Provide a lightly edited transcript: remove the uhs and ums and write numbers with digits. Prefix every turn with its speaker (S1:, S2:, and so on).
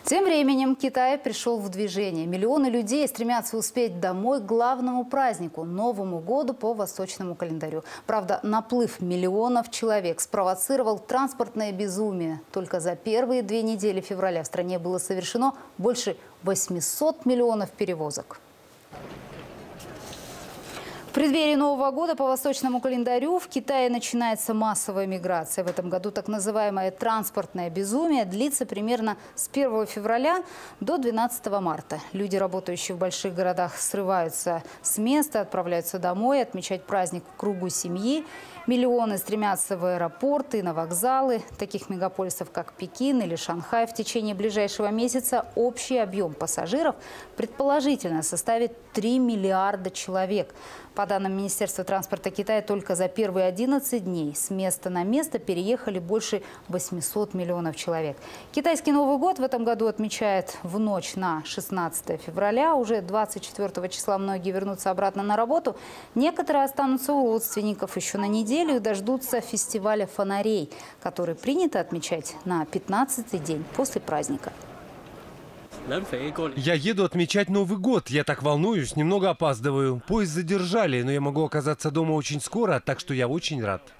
S1: Тем временем Китай пришел в движение. Миллионы людей стремятся успеть домой к главному празднику – Новому году по восточному календарю. Правда, наплыв миллионов человек спровоцировал транспортное безумие. Только за первые 2 недели февраля в стране было совершено больше 800 миллионов перевозок. В преддверии Нового года по восточному календарю в Китае начинается массовая миграция. В этом году так называемое транспортное безумие длится примерно с 1 февраля до 12 марта. Люди, работающие в больших городах, срываются с места, отправляются домой отмечать праздник в кругу семьи. Миллионы стремятся в аэропорты, на вокзалы таких мегаполисов, как Пекин или Шанхай. В течение ближайшего месяца общий объем пассажиров предположительно составит 3 миллиарда человек. По данным Министерства транспорта Китая, только за первые 11 дней с места на место переехали больше 800 миллионов человек. Китайский Новый год в этом году отмечает в ночь на 16 февраля. Уже 24 числа многие вернутся обратно на работу. Некоторые останутся у родственников еще на неделю и дождутся фестиваля фонарей, который принято отмечать на 15-й день после праздника.
S2: Я еду отмечать Новый год. Я так волнуюсь, немного опаздываю. Поезд задержали, но я могу оказаться дома очень скоро, так что я очень рад.